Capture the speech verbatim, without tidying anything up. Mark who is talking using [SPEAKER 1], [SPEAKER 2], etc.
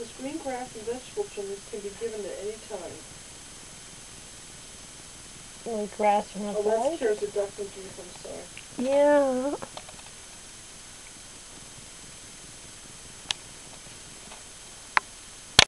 [SPEAKER 1] says green grass and vegetable trimmings can be given at any time.
[SPEAKER 2] Like grass from the
[SPEAKER 1] Oh,
[SPEAKER 2] forest?
[SPEAKER 1] that's Kara's adducting juice, I'm sorry.
[SPEAKER 2] Yeah.